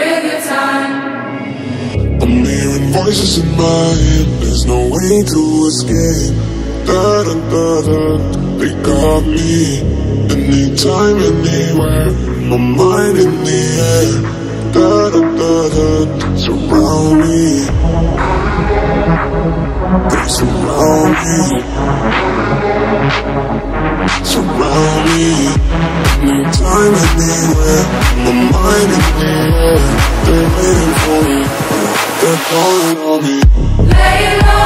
a good time. I'm hearing voices in my head, there's no way to escape. Da-da-da-da, they got me. Anytime, anywhere, my mind in the air. Da-da-da-da, surround me. They surround me. Surround me. Anytime, anywhere, my mind in the air. They're waiting for me, they're calling on me. Lay low.